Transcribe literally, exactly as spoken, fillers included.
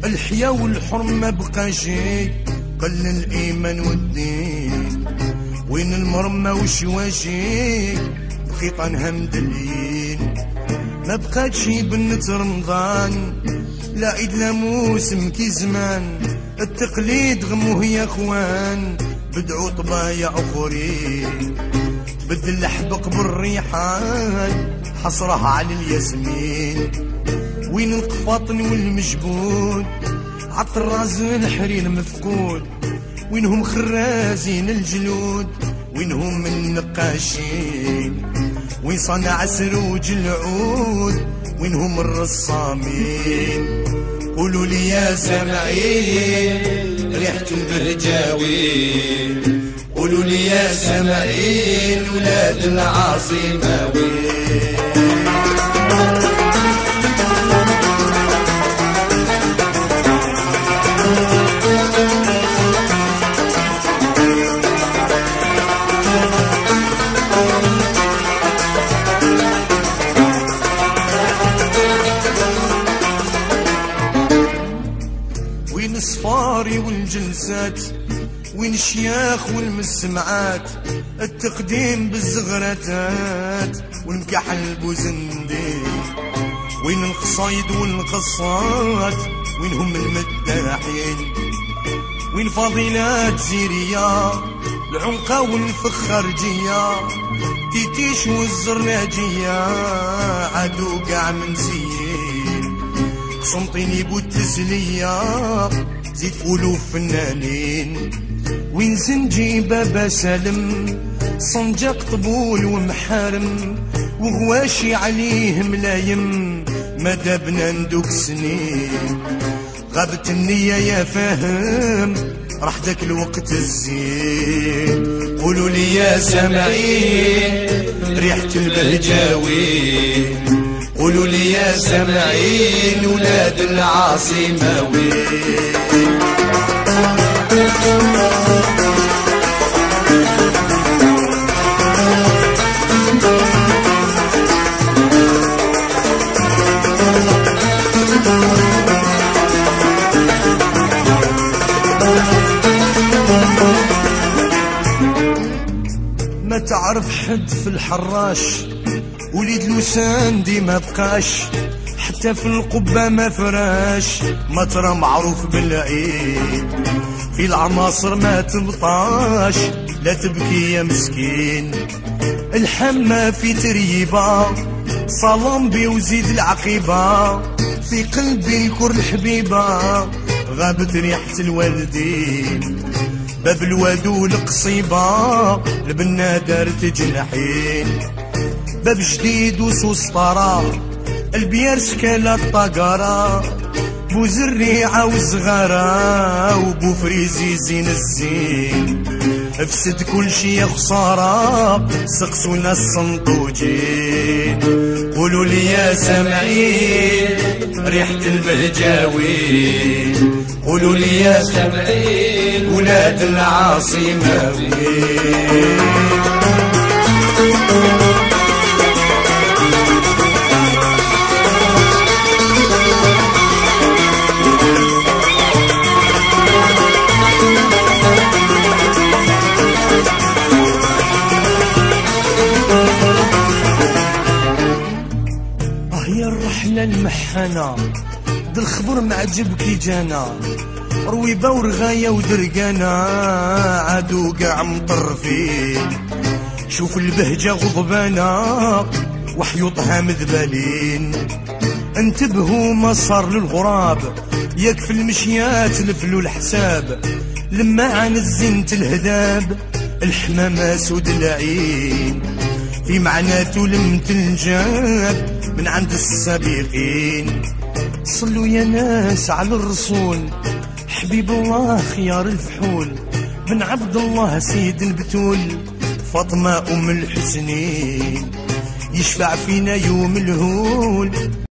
الحياة والحرم ما بقى شي، قل الإيمان والدين. وين المرمى والشواشي بخيطانها مدلين. ما بقات شي بنت رمضان، لا عيد لا موسم كي زمان. التقليد غموه يا اخوان، بدعوا طبايا اخرين. بدل الحبق بالريحان، حصرها على الياسمين. وين القفاطن والمجبود، عالطراز الحرير مفقود. وينهم خرازين الجلود، وينهم النقاشين. وين صنع سروج العود، وينهم الرصامين. قولوا لي يا سامعين ريحة البرجاوين. قولوا لي يا سامعين ولاد العاصمة وين. وين الصفاري والجلسات، وين الشياخ والمسمعات. التقديم بالزغرتات والمكحل بوزندي. وين القصايد والقصات، وينهم المداحين. وين فضيلات زيرية، العنقة والفخرجية. تيتيش والزرناجية عادو قاع منسيين. قسنطيني بوالتسلية زيد فولو فنانين. وين زنجي بابا سالم، صنجاق طبول ومحارم. وغواشي عليه ملايم، مدابنا ندوك سنين. غابت النية يا فاهم، راح داك الوقت الزين. قولوا لي يا سامعين ريحة البهجاوين. قولوا لي يا سامعين ولاد العاصمة وين. ما تعرف حد في الحراش، وليد لوسان دي ما بقاش. حتى في القبة ما فراش، ما ترى معروف بالعيد. في العناصر ما تبطاش، لا تبكي يا مسكين. الحمى في تريبة، صلمبي وزيد العقيبة. في قلبي كل حبيبة، غابت ريحة الوالدين. باب الوادو القصيبة، البنا دارت جناحين. باب جديد وسوسطرة، البيار سكالة الطقرة. بو زريعة وزغارة، وبو فريزي زين الزين. افسد كل شي يا خسارة، سقسونا الصنطوجين. قولوا لي يا سامعين ريحة البهجاوين. قولوا لي يا سامعين ولاد العاصمة وين. هي الرحلة المحنة، دا الخبر معجب كي جانا. رويبة ورغاية ودرقانة، عادو قاع مطرفين. شوف البهجة غضبانة، وحيوطها مذبالين. انتبهوا ما صار للغراب، ياك في المشيات لفلو الحساب. لما عن الزنت الهذاب، الحمامة سود العين. في معناته لم تنجاب من عند السابقين. صلوا يا ناس على الرسول، حبيب الله خيار الفحول. بن عبد الله سيد البتول، فاطمة أم الحسنين. يشفع فينا يوم الهول.